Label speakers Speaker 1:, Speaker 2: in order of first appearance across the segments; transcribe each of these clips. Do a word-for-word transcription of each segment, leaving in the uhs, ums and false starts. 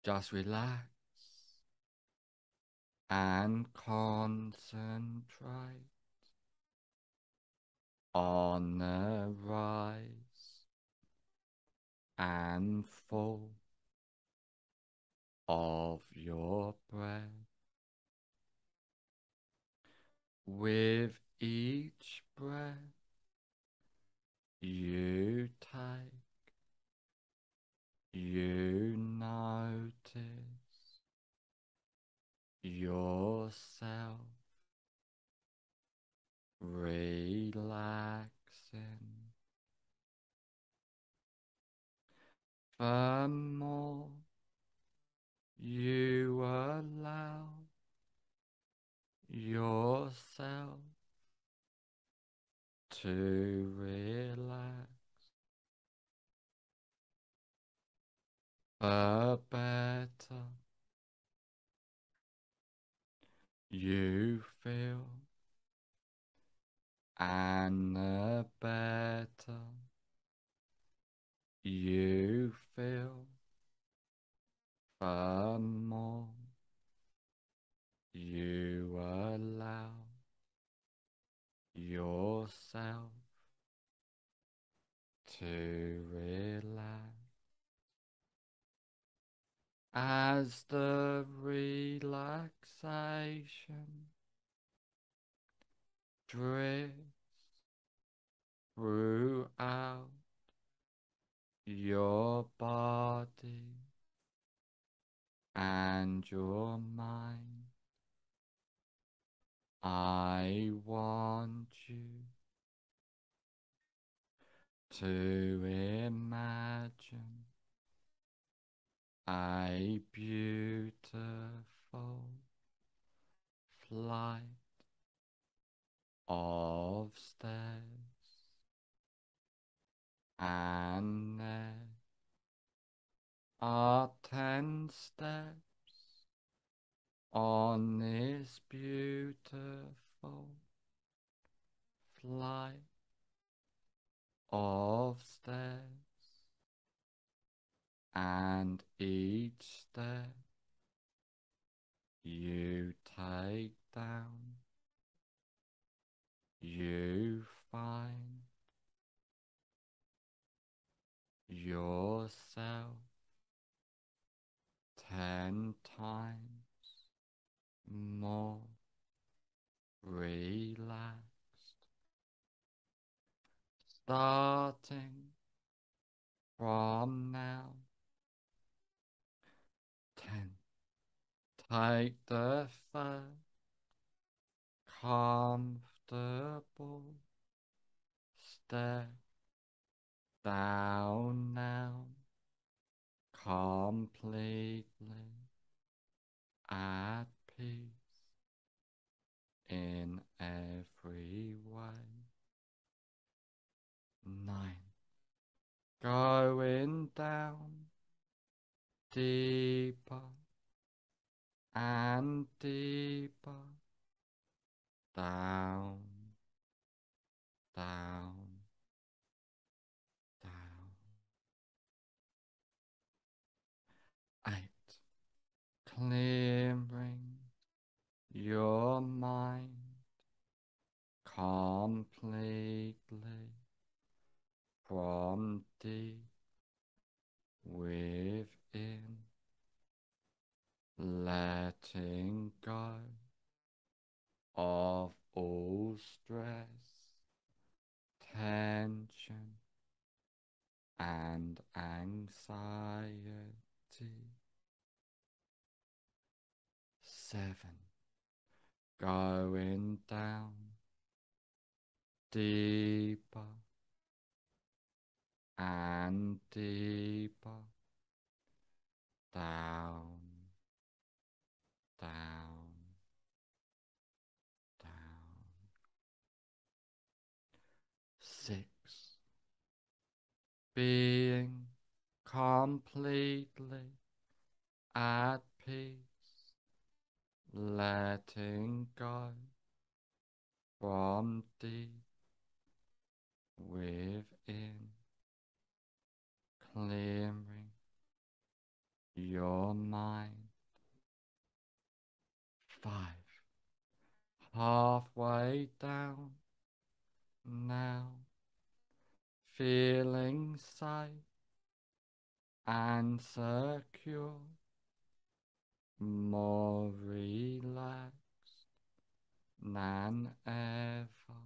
Speaker 1: Just relax and concentrate on the rise and fall of your breath. With each breath you take, you notice yourself relaxing. The more you allow yourself to relax, the better you feel, and the better you feel, the more you allow yourself to relax. As the relaxation drifts throughout your body and your mind, I want you to imagine a beautiful flight of stairs, and there are ten steps on this beautiful flight of stairs, and each step you take down, you find yourself ten times more relaxed, starting from now. Ten. Take the first comfortable step down now, completely at peace in every way. Nine. Going down deeper and deeper, down, down, down. Eight. Clearing your mind completely from deep within, letting go of all stress, tension, and anxiety. Seven. Going down deeper and deeper, down, down, down. Six. Being completely at peace, letting go from deep within, clearing your mind. Five. Halfway down now, feeling safe and secure, more relaxed than ever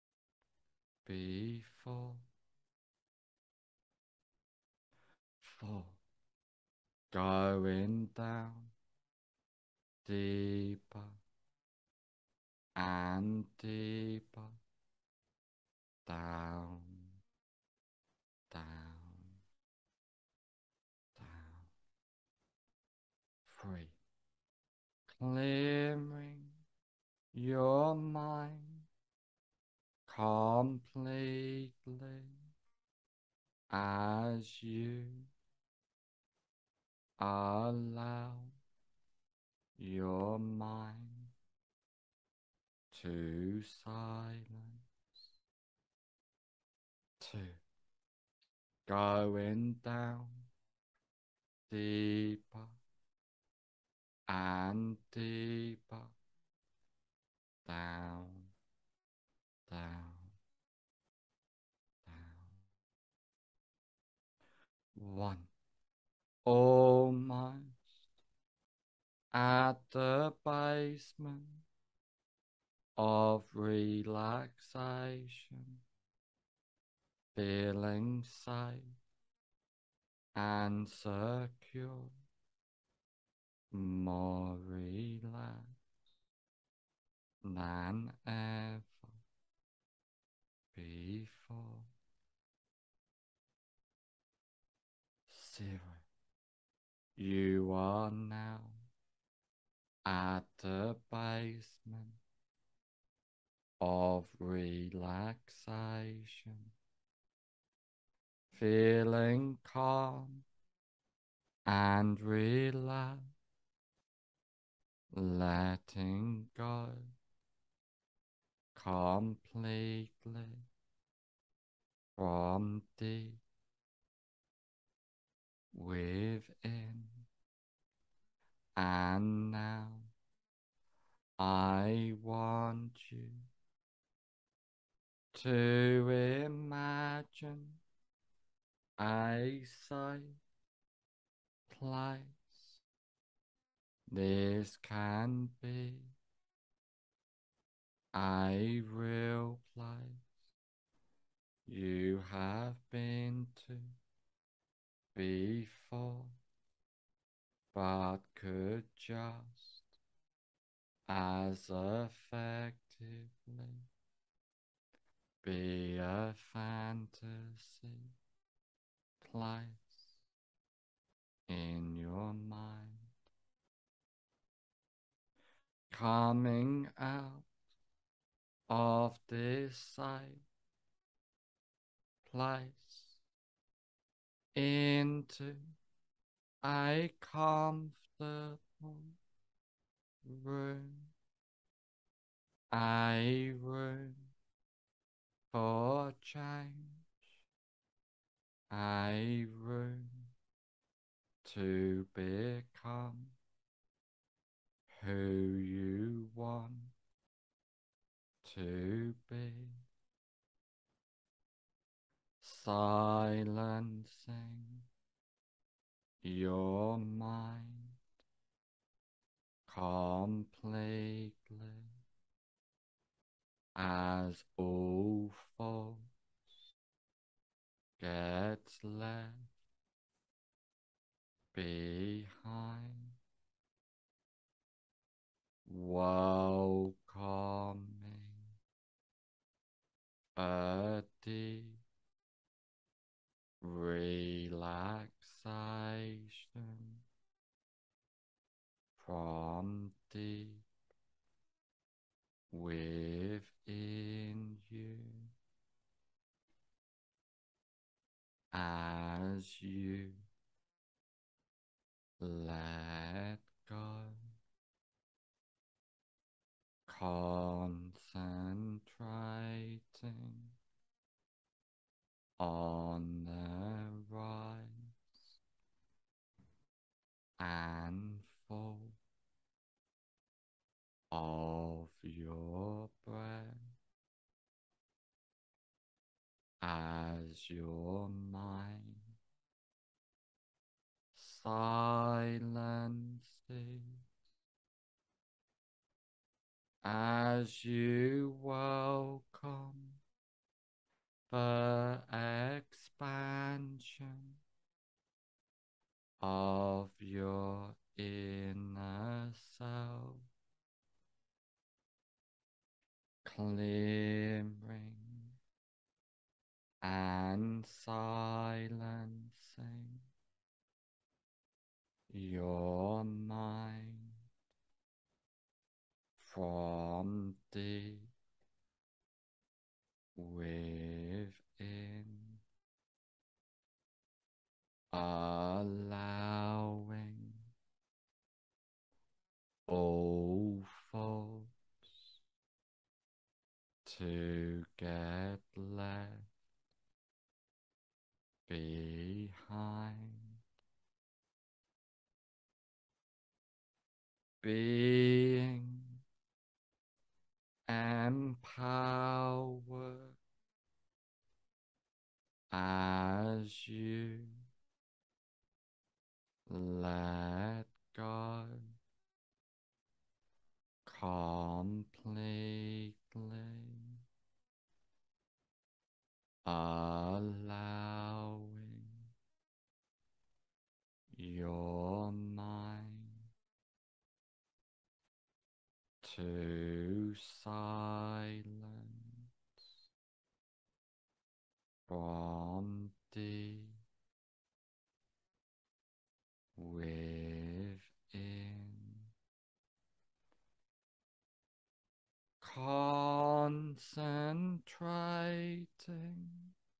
Speaker 1: before. Four. Going down deeper and deeper, down, down, down. Three. Clearing your mind completely as you allow your mind to silence. Two. Going down deeper and deeper, down, down, down. One. Almost at the basement of relaxation, feeling safe and secure, more relaxed than ever before. Zero. You are now at the basement of relaxation, feeling calm and relaxed, letting go completely from deep within. And now I want you to imagine a safe place. This can be a real place you have been to before, but could just as effectively be a fantasy place in your mind. Coming out of this safe place into a comfortable room, a room for change, a room to become who you want to be, silencing your mind completely as all thoughts gets left behind, welcoming a deep relaxation from deep within you as you let go, concentrating on the rise of your breath as your mind silences, as you welcome the expansion of your inner self, clearing and silencing your mind from deep within, allowing all thoughts to get left behind, being empowered as you let go completely, allowing your mind to silence from deep within, concentrating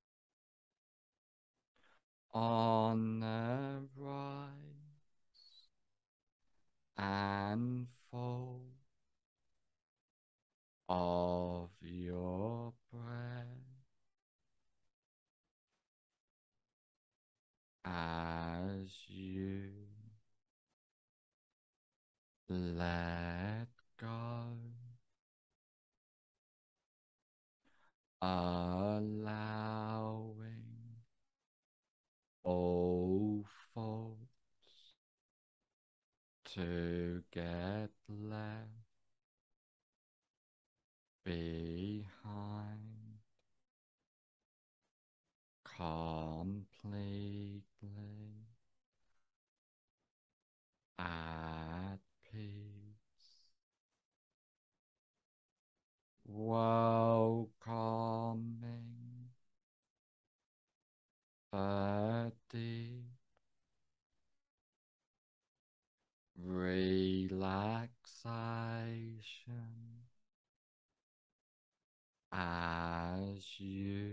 Speaker 1: on the rise and fall of your breath as you let go, allowing all thoughts to get left behind completely at peace, welcoming the deep relaxation as you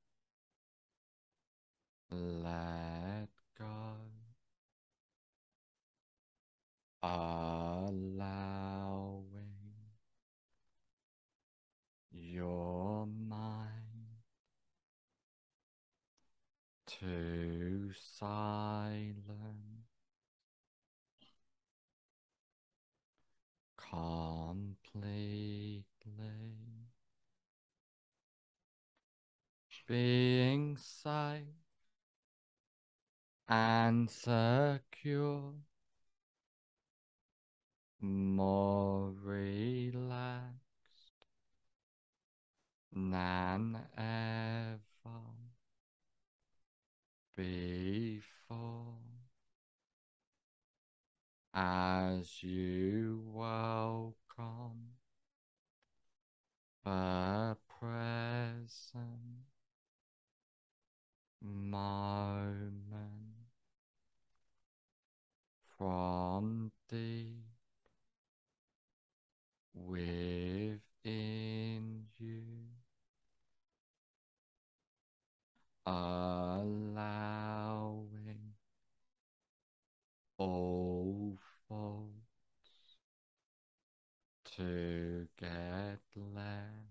Speaker 1: let go, allowing your mind to silence completely, being safe and secure, more relaxed than ever before, as you welcome the present moment from deep within you, allowing all thoughts to get left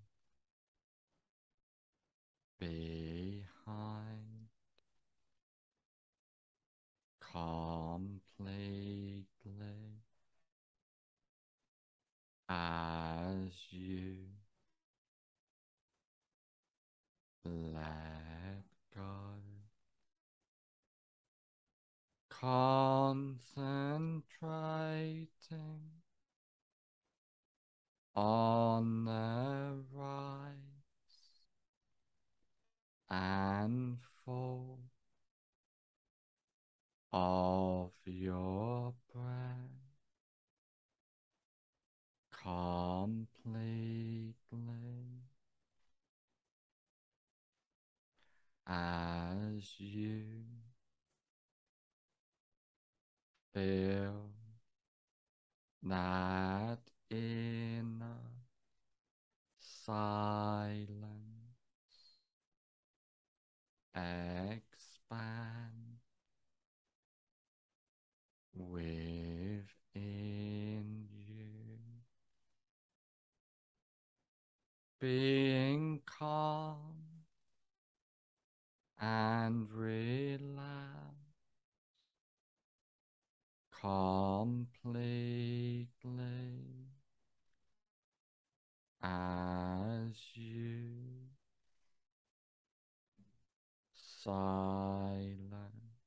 Speaker 1: behind completely, concentrating on the rise and fall of your breath completely as you feel that inner silence expand within you, being calm and relaxed completely as you silence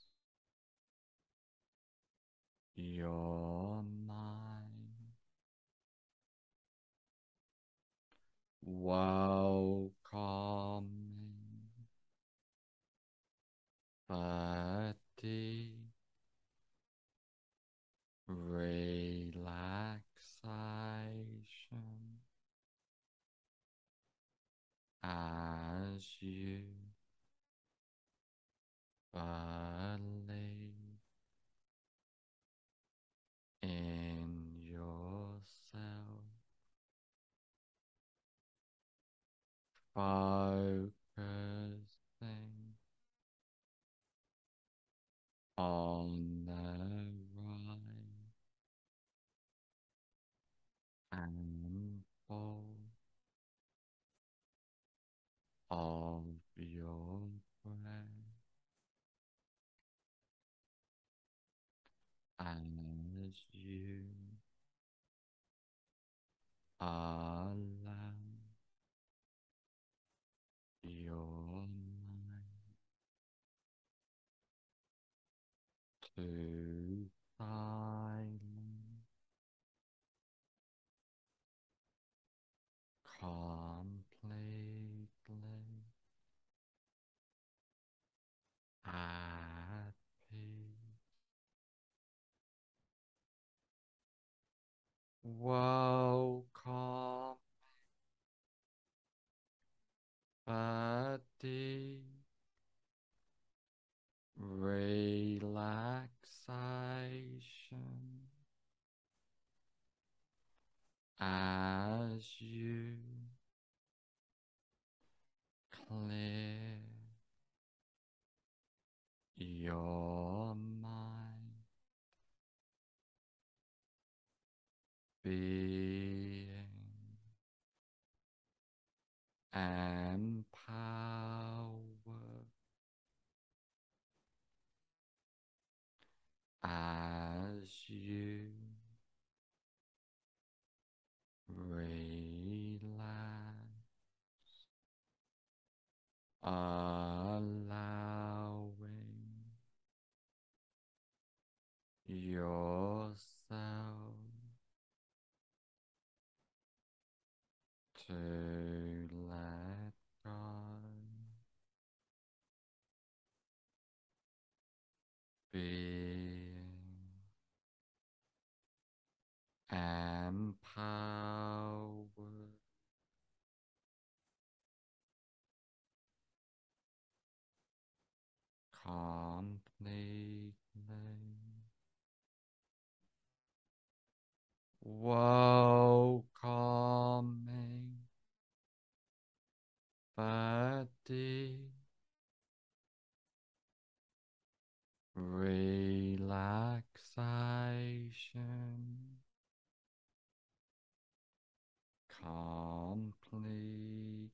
Speaker 1: your mind. Welcoming the deep relaxation as you believe in yourself, focusing on the right and full of your breath as you allow your mind to silence completely at peace. Welcome the deep relaxation as you clear your mind, being empowered as you relax, allowing yourself to let go, being empowered completely. Welcoming the deep relaxation completely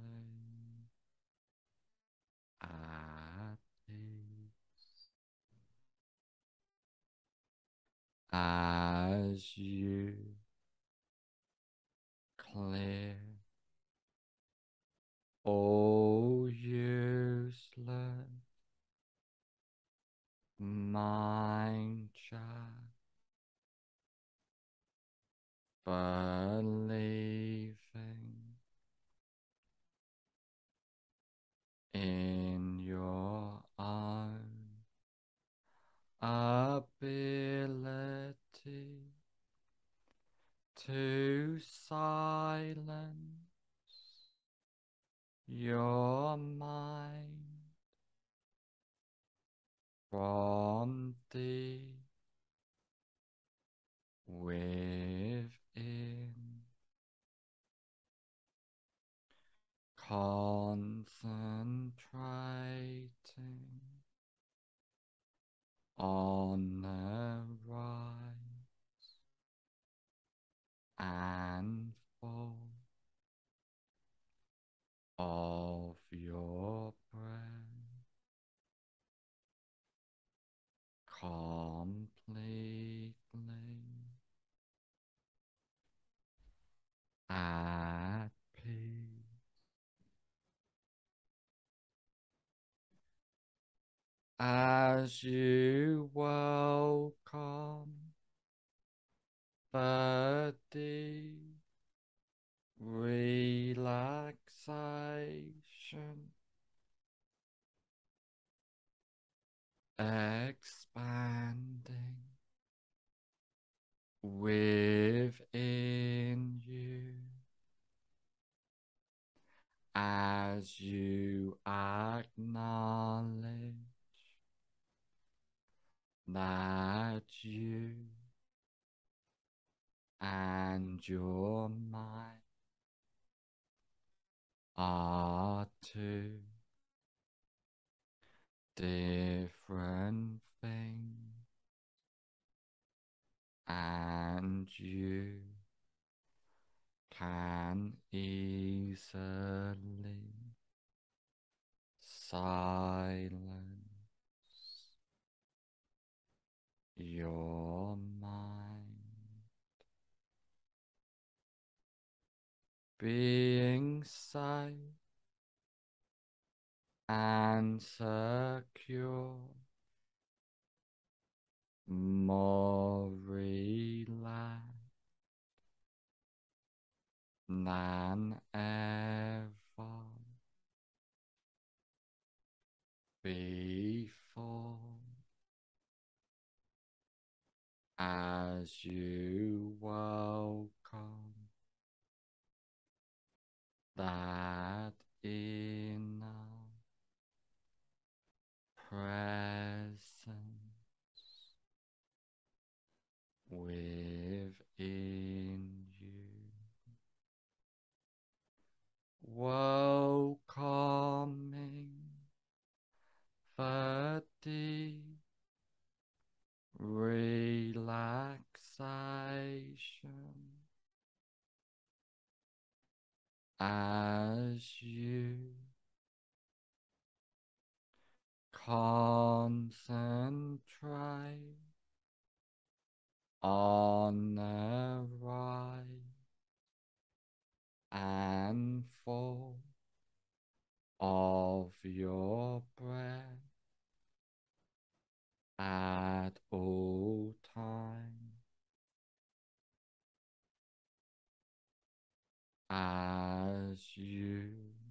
Speaker 1: at peace as you clear all useless mind chat, believing in your own ability to silence your mind from deep within, concentrating on the rise and fall of your breath completely at peace as you welcome the deep relaxation expanding within you as you acknowledge that you and your mind are two different things, and you can easily silence your mind. Being safe and secure, more relaxed than ever before, as you welcome that inner presence within you, welcoming the deep relaxation as you concentrate on the rise and fall of your breath at all times, as you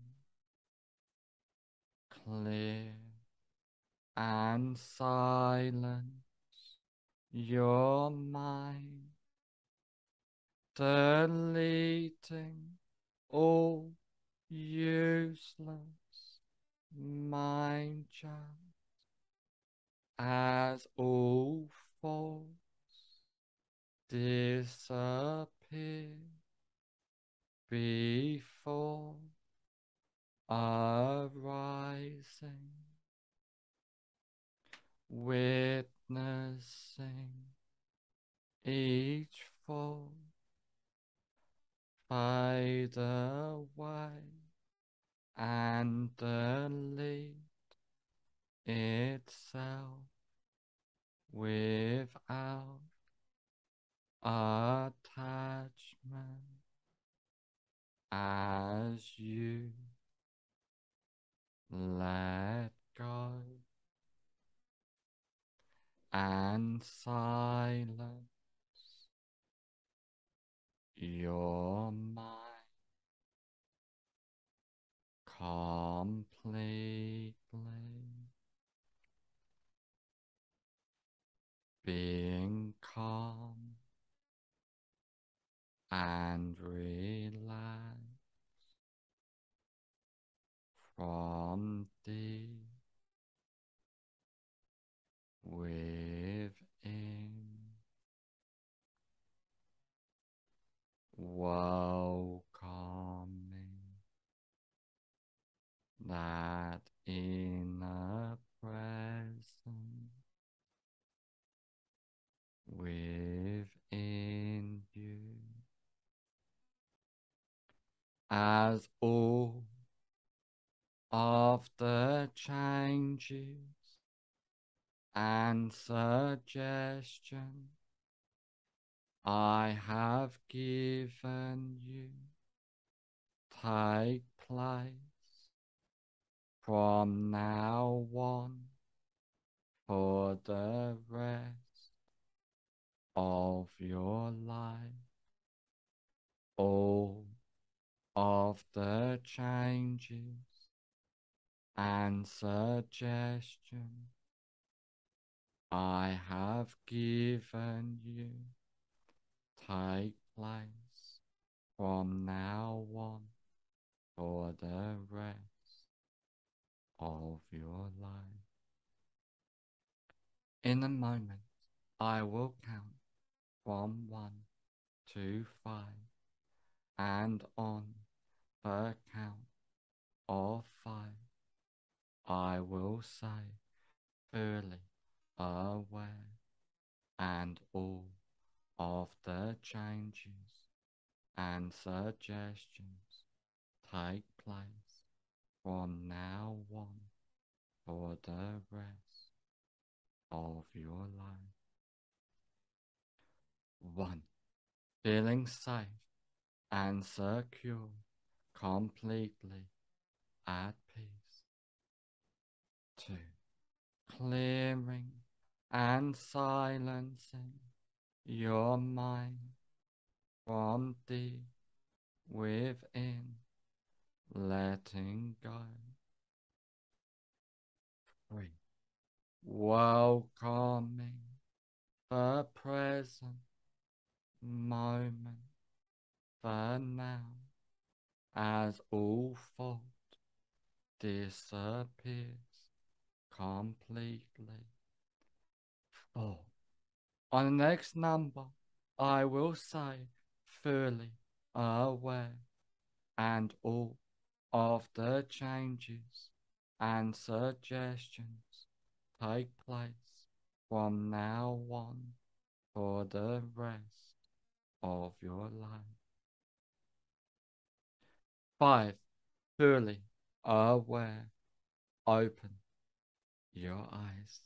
Speaker 1: clear and silence your mind, deleting all useless mind junk as all thoughts disappear before arising, witnessing each thought fade away and delete itself without attachment as you let go. and silence. Your mind completely being calm and relaxed from deep within, welcoming that inner presence within you as all of the changes and suggestions I have given you take place from now on for the rest of your life. All of the changes and suggestions I have given you take place from now on for the rest of your life. In a moment, I will count from one to five, and on the count of five, I will say fully aware, and all of the changes and suggestions take place from now on for the rest of your life. One, feeling safe and secure, completely at peace. Two, clearing and silencing your mind from deep within, letting go. Three, welcoming the present moment, the now, as all fault disappears completely. Four, on the next number, I will say fully aware, and all of the changes and suggestions take place from now on for the rest of your life. Five, fully aware. Open your eyes.